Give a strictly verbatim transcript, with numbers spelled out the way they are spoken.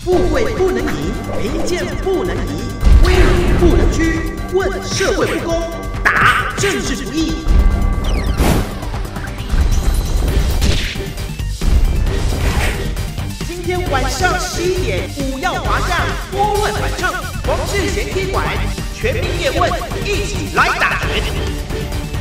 富贵不能淫，贫贱不能移，威武不能屈，问社会不公，答政治不义。今天晚上十一点，五曜华夏拨乱反正，黄志贤踢馆，全民叶问，一起来打拳。